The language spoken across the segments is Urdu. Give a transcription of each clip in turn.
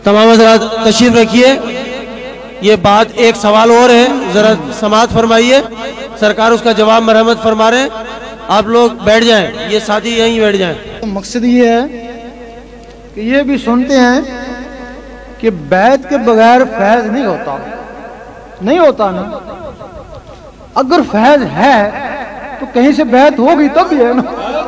تمام حضرات تشریف رکھیے. یہ بات ایک سوال اور ہے, ذرا سماعت فرمائیے, سرکار اس کا جواب مرحمت فرما رہے ہیں. آپ لوگ بیٹھ جائیں, یہ ساتھی یہیں بیٹھ جائیں. مقصد یہ ہے کہ یہ بھی سنتے ہیں کہ بیعت کے بغیر فیض نہیں ہوتا. نہیں ہوتا نا. اگر فیض ہے تو کہیں سے بیعت ہوگی تب بھی ہے نا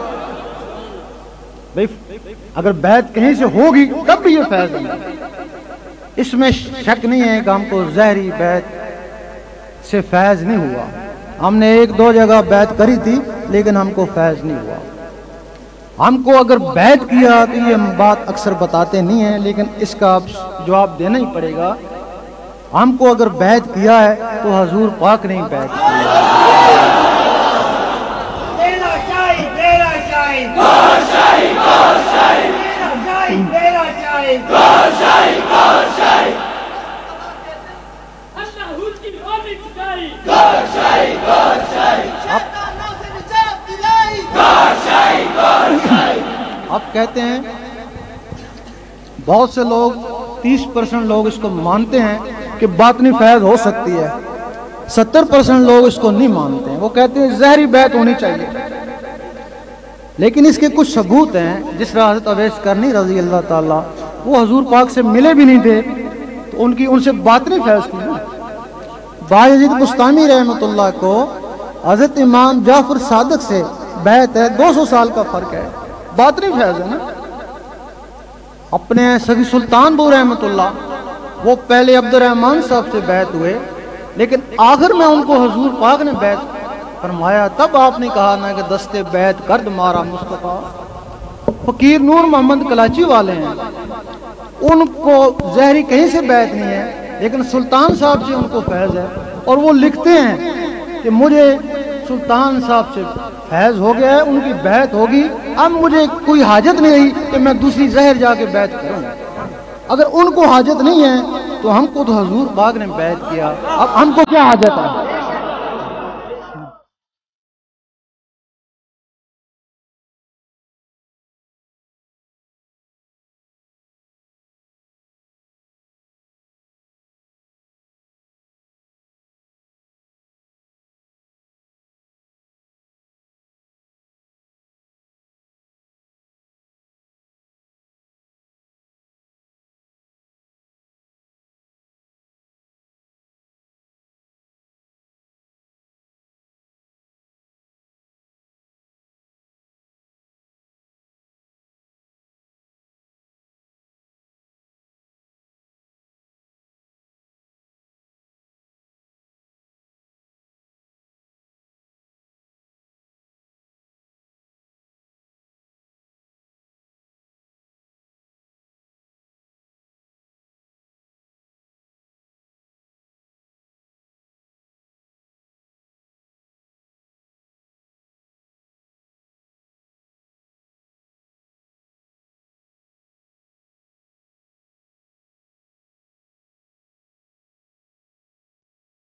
بھائی. اگر بیعت کہیں سے ہوگی تب بھی یہ فیض ہے. اس میں شک نہیں ہے کہ ہم کو ظاہری بیعت سے فیض نہیں ہوا. ہم نے ایک دو جگہ بیعت کری تھی لیکن ہم کو فیض نہیں ہوا. ہم کو اگر بیعت کیا تو یہ بات اکثر بتاتے نہیں ہیں لیکن اس کا جواب دینا ہی پڑے گا. ہم کو اگر بیعت کیا ہے تو حضور پاک نے بیعت کیا. اب کہتے ہیں بہت سے لوگ 30% لوگ اس کو مانتے ہیں کہ باطنی فیض ہو سکتی ہے, 70% لوگ اس کو نہیں مانتے ہیں. وہ کہتے ہیں ظاہری بیعت ہونی چاہیے. لیکن اس کے کچھ ثبوت ہیں. جس طرح حضرت اویس کرنی رضی اللہ تعالیٰ وہ حضور پاک سے ملے بھی نہیں تھے تو ان سے باطنی فیض تھی نا. باجید بستانی رحمۃ اللہ کو حضرت امام جعفر صادق سے بیعت ہے, 200 سال کا فرق ہے. باطنی فیض ہے نا. اپنے سگی سلطان بو رحمۃ اللہ وہ پہلے عبد الرحمن صاحب سے بیعت ہوئے لیکن آخر میں ان کو حضور پاک نے بیعت فرمایا. تب آپ نے کہا نا کہ دستے بیعت کرد مارا مصطفیٰ. فقیر نور محمد کلاچی والے ہیں, ان کو ظاہری کہیں سے بیعت نہیں ہے لیکن سلطان صاحب سے ان کو فیض ہے. اور وہ لکھتے ہیں کہ مجھے سلطان صاحب سے فیض ہو گیا ہے, ان کی بیعت ہوگی. اب مجھے کوئی حاجت نہیں رہی کہ میں دوسری زہر جا کے بیعت کروں. اگر ان کو حاجت نہیں ہے تو ہم کو تو حضور پاک نے بیعت کیا, اب ہم کو کیا حاجت ہے.